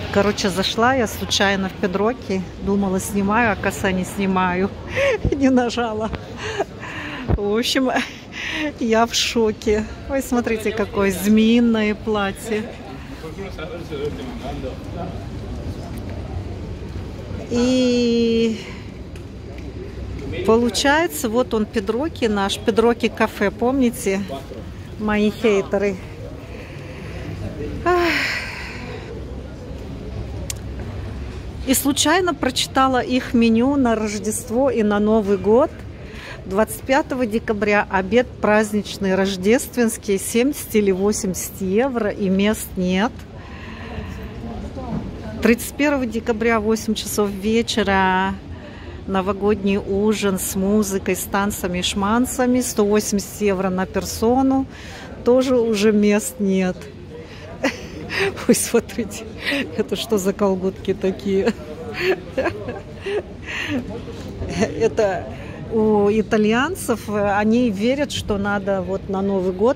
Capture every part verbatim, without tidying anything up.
Короче, зашла я случайно в Педроки, думала, снимаю, а коса не снимаю, не нажала. В общем, я в шоке. Ой, смотрите, какое змеиное платье. И получается, вот он Педроки, наш Педроки кафе, помните, мои хейтеры. Ах. И случайно прочитала их меню на Рождество и на Новый год. двадцать пятого декабря обед праздничный рождественский, семьдесят или восемьдесят евро, и мест нет. тридцать первого декабря, восемь часов вечера, новогодний ужин с музыкой, с танцами, шманцами, сто восемьдесят евро на персону, тоже уже мест нет. Ой, смотрите, это что за колготки такие? Это у итальянцев, они верят, что надо вот на Новый год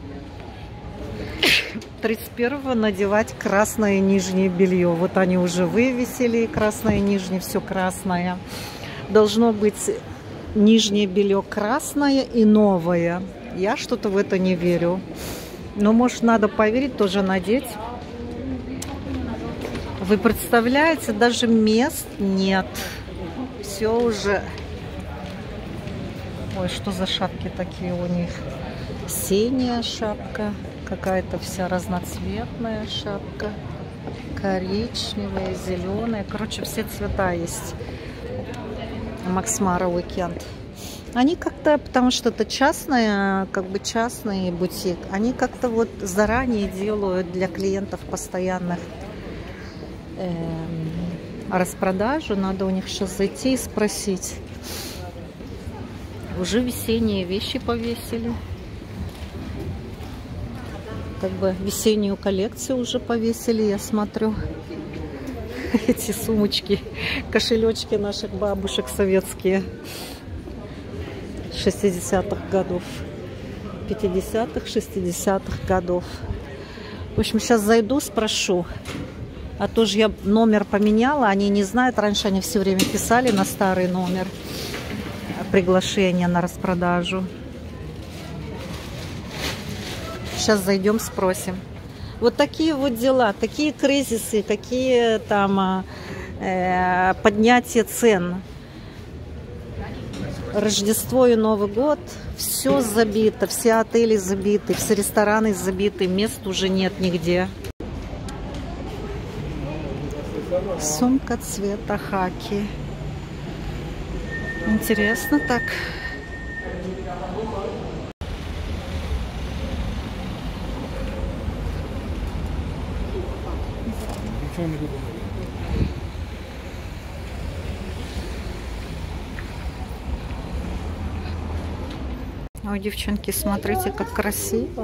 тридцать первого надевать красное нижнее белье. Вот они уже вывесили красное нижнее, все красное. Должно быть нижнее белье красное и новое. Я что-то в это не верю. Но, может, надо поверить, тоже надеть. Вы представляете, даже мест нет. Все уже... Ой, что за шапки такие у них? Синяя шапка, какая-то вся разноцветная шапка. Коричневая, зеленая. Короче, все цвета есть. Макс Мара уикенд. Они как-то, потому что это частная, как бы частный бутик, они как-то вот заранее делают для клиентов постоянных эм, распродажу. Надо у них сейчас зайти и спросить. Уже весенние вещи повесили. Как бы весеннюю коллекцию уже повесили, я смотрю. Эти сумочки, кошелечки наших бабушек советские. шестидесятых годов, пятидесятых, шестидесятых годов. В общем, сейчас зайду, спрошу. А то же я номер поменяла, они не знают. Раньше они все время писали на старый номер приглашение на распродажу. Сейчас зайдем, спросим. Вот такие вот дела, такие кризисы, какие там э, поднятия цен. Рождество и Новый год, все забито, все отели забиты, все рестораны забиты, мест уже нет нигде. Сумка цвета хаки. Интересно так. Ой, девчонки, смотрите, как красиво.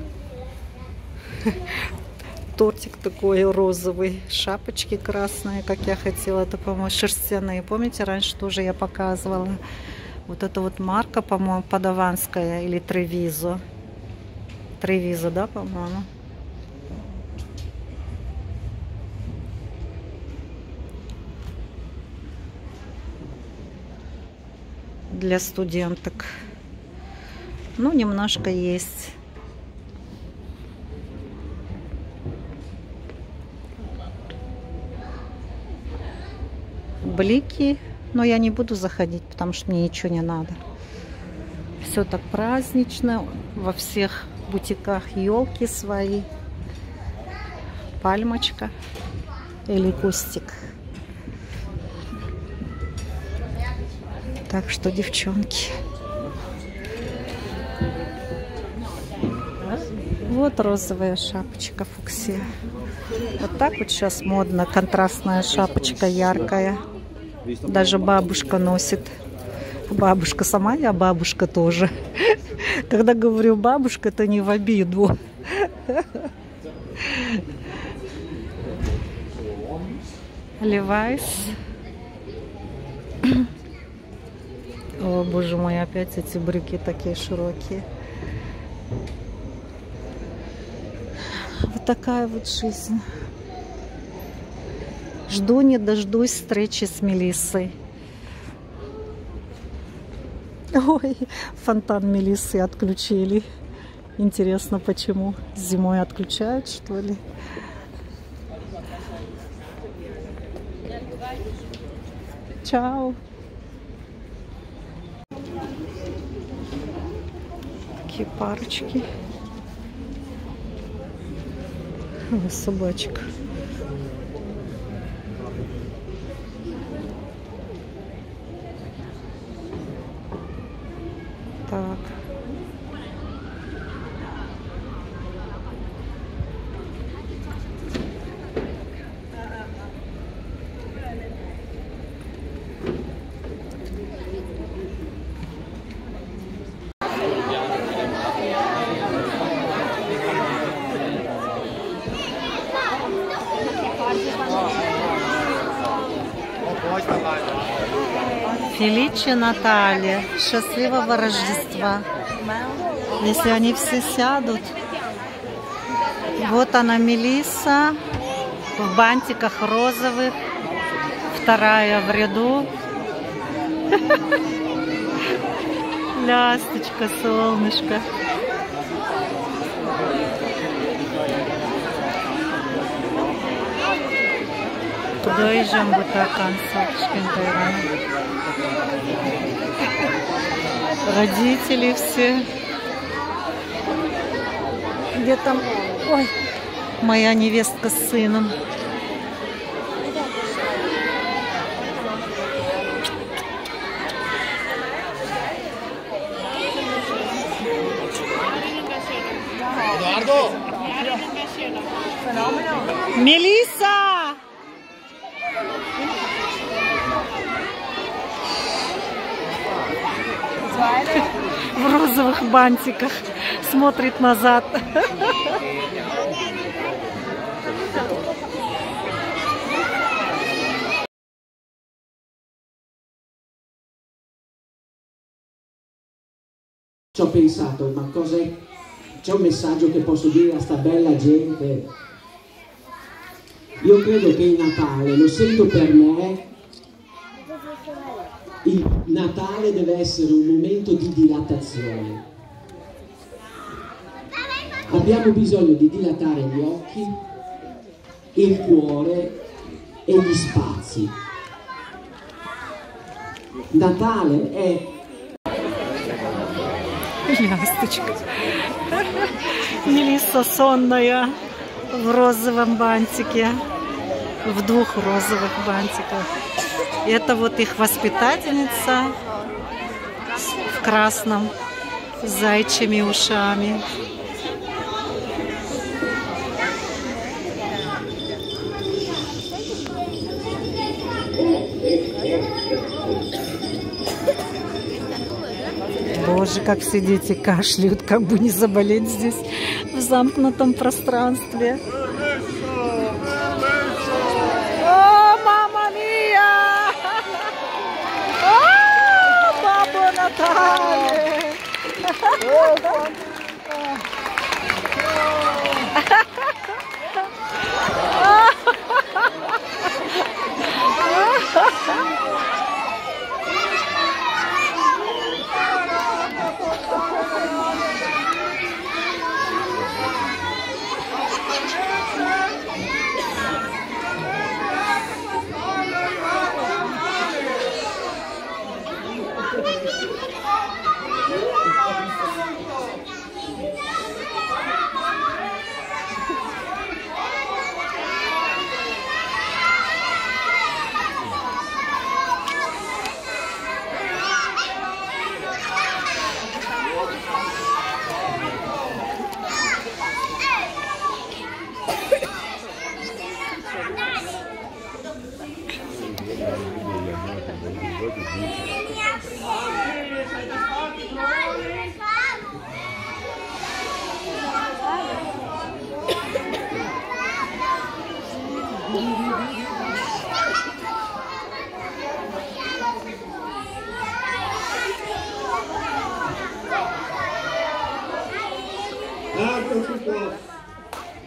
Тортик такой розовый, шапочки красные, как я хотела. Это, по-моему, шерстяные. Помните, раньше тоже я показывала. Вот это вот марка, по-моему, падаванская или Тревизо. Тревизо, да, по-моему. Для студенток. Ну, немножко есть. Блики. Но я не буду заходить, потому что мне ничего не надо. Все так празднично. Во всех бутиках елки свои. Пальмочка или кустик. Так что, девчонки... Вот розовая шапочка фуксия. Вот так вот сейчас модно. Контрастная шапочка яркая. Даже бабушка носит. Бабушка сама, я бабушка тоже. Когда говорю бабушка, это не в обиду. Левайс. О, боже мой, опять эти брюки такие широкие. Вот такая вот жизнь. Жду не дождусь встречи с Мелиссой. Ой, фонтан Мелиссы отключили. Интересно, почему? Зимой отключают, что ли? Чао. Такие парочки. Ой, собачка. Так. Феличи Наталья, счастливого Рождества. Если они все сядут. Вот она, Мелисса, в бантиках розовых, вторая в ряду. Лясточка, солнышко. Доезжаем вот так, родители все. Где там, ой, моя невестка с сыном. Мелисса! В розовых бантиках смотрит назад. Ci ho pensato, ma cos'è? C'è un messaggio che posso dire a sta bella gente? Io credo che il Natale, lo sento per me, il Natale deve essere un momento di dilatazione. Abbiamo bisogno di dilatare gli occhi, il cuore e gli spazi. Natale è... Лясточка. Мелисса сонная в розовом бантике, в двух розовых бантиках. Это вот их воспитательница в красном, с зайчими ушами. Боже, как все дети кашляют, как бы не заболеть здесь в замкнутом пространстве. О, мама мия! О, баба Наталья!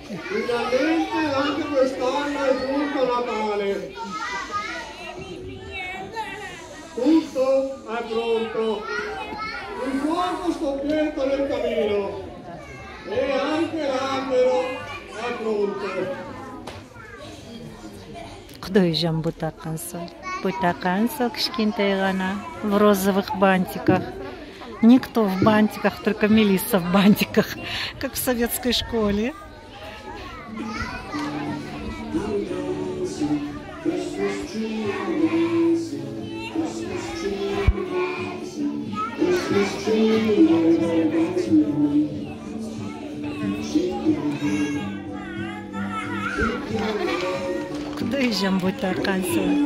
Finalmente anche quest'anno è giunto Natale. Tutto è pronto. Il fuoco scoppietta nel camino e anche l'albero è pronto. Құдайжан бутакан соль. Бутакан соль кішкентай ғана в розовых бантиках. Никто в бантиках, только Мелисса в бантиках, как в советской школе. Құдайжан бутакан соль.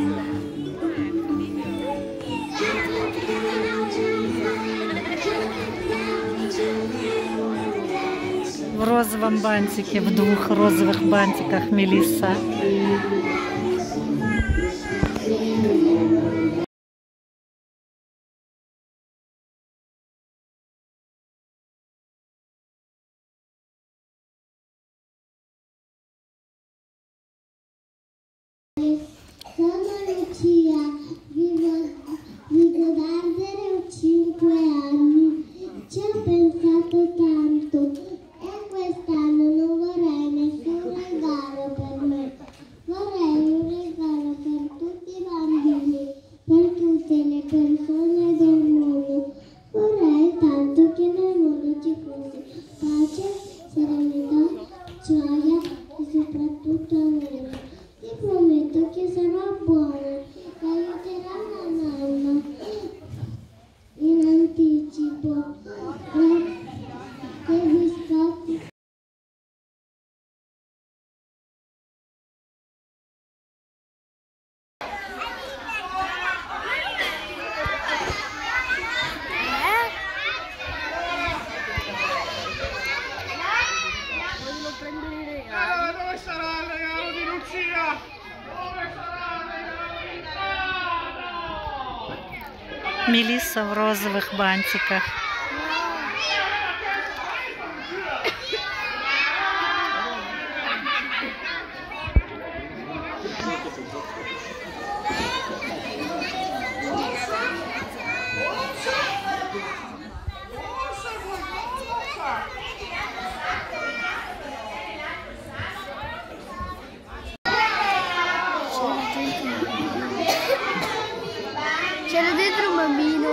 В розовом бантике, в двух розовых бантиках Мелисса. Sono Lucia, vivo, vivo da Ardere cinque anni, ci ho pensato tanto e quest'anno non vorrei nessun regalo per me, vorrei un regalo per tutti i bambini, per tutte le persone del mondo, vorrei tanto che nel mondo ci fosse pace, serenità, gioia e soprattutto amore. Ti prometto che sarò buona e aiuterò la mamma in anticipo e biscotti. Allora, dove sarà il regalo di Lucia? Dove sarà il regalo di Tano? Мелисса в розовых бантиках. C'era dentro un bambino.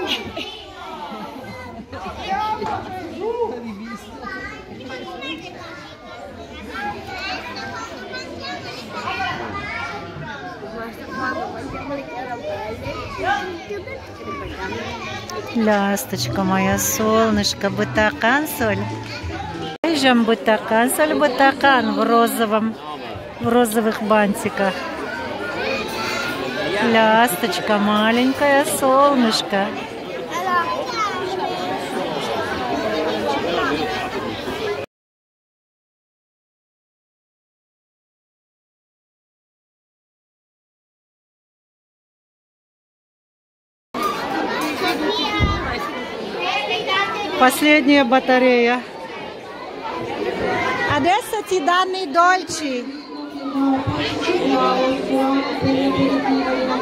Ласточка моя, солнышко, бутакан соль. Жам бутакан соль, бутакан в розовом, в розовых бантиках. Лясточка маленькая, солнышко. Последняя батарея. Adesso ti danno i dolci.